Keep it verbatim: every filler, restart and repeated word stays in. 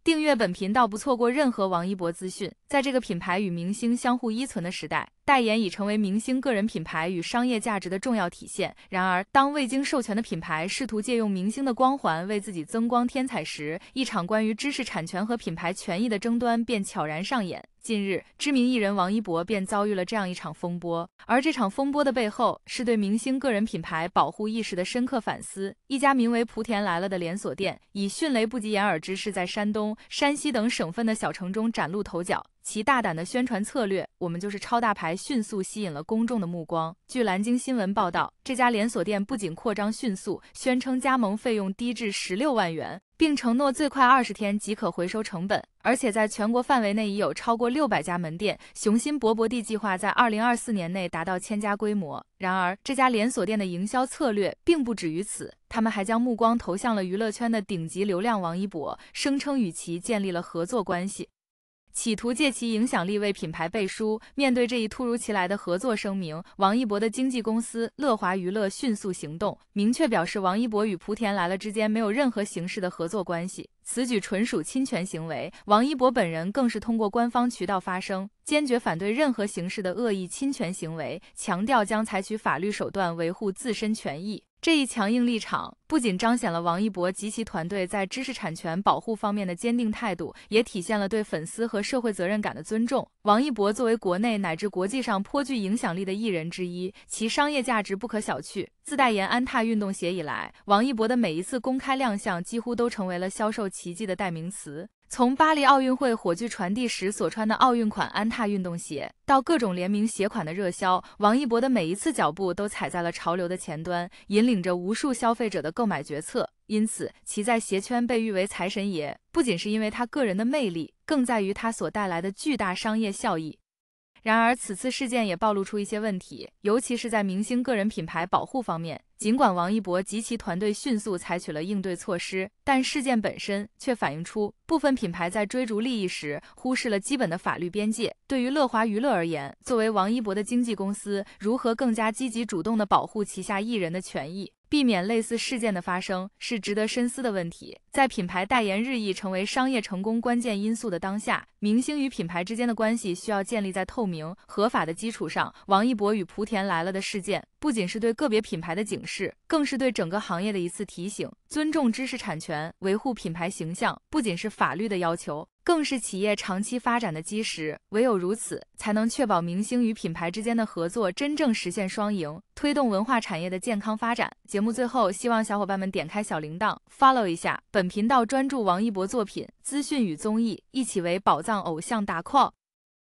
订阅本频道不错过任何王一博资讯。在这个品牌与明星相互依存的时代，代言已成为明星个人品牌与商业价值的重要体现。然而，当未经授权的品牌试图借用明星的光环为自己增光添彩时，一场关于知识产权和品牌权益的争端便悄然上演。近日，知名艺人王一博便遭遇了这样一场风波，而这场风波的背后是对明星个人品牌保护意识的深刻反思。一家名为莆田来了的连锁店，以迅雷不及掩耳之势在山东、山西等省份的小城中崭露头角。其大胆的宣传策略“我们就是超大牌”迅速吸引了公众的目光。据南京新闻报道，这家连锁店不仅扩张迅速，宣称加盟费用低至十六万元，并承诺最快二十天即可回收成本，而且在全国范围内已有超过六百家门店，雄心勃勃地计划在二零二四年内达到千家规模。然而，这家连锁店的营销策略并不止于此，他们还将目光投向了娱乐圈的顶级流量王一博，声称与其建立了合作关系，企图借其影响力为品牌背书。面对这一突如其来的合作声明，王一博的经纪公司乐华娱乐迅速行动，明确表示王一博与莆田来了之间没有任何形式的合作关系，此举纯属侵权行为。王一博本人更是通过官方渠道发声，坚决反对任何形式的恶意侵权行为，强调将采取法律手段维护自身权益。这一强硬立场不仅彰显了王一博及其团队在知识产权保护方面的坚定态度，也体现了对粉丝和社会责任感的尊重。王一博作为国内乃至国际上颇具影响力的艺人之一，其商业价值不可小觑。自代言安踏运动鞋以来，王一博的每一次公开亮相几乎都成为了销售奇迹的代名词。从巴黎奥运会火炬传递时所穿的奥运款安踏运动鞋，到各种联名鞋款的热销，王一博的每一次脚步都踩在了潮流的前端，引领着无数消费者的购买决策。因此，其在鞋圈被誉为财神爷，不仅是因为他个人的魅力，更在于他所带来的巨大商业效益。然而，此次事件也暴露出一些问题，尤其是在明星个人品牌保护方面。尽管王一博及其团队迅速采取了应对措施，但事件本身却反映出部分品牌在追逐利益时忽视了基本的法律边界。对于乐华娱乐而言，作为王一博的经纪公司，如何更加积极主动地保护旗下艺人的权益，避免类似事件的发生，是值得深思的问题。在品牌代言日益成为商业成功关键因素的当下，明星与品牌之间的关系需要建立在透明、合法的基础上。王一博与莆田来了的事件，不仅是对个别品牌的警示，更是对整个行业的一次提醒。尊重知识产权，维护品牌形象，不仅是法律的要求，更是企业长期发展的基石。唯有如此，才能确保明星与品牌之间的合作真正实现双赢，推动文化产业的健康发展。节目最后，希望小伙伴们点开小铃铛 follow 一下本频道，专注王一博作品、资讯与综艺，一起为宝藏偶像打 call。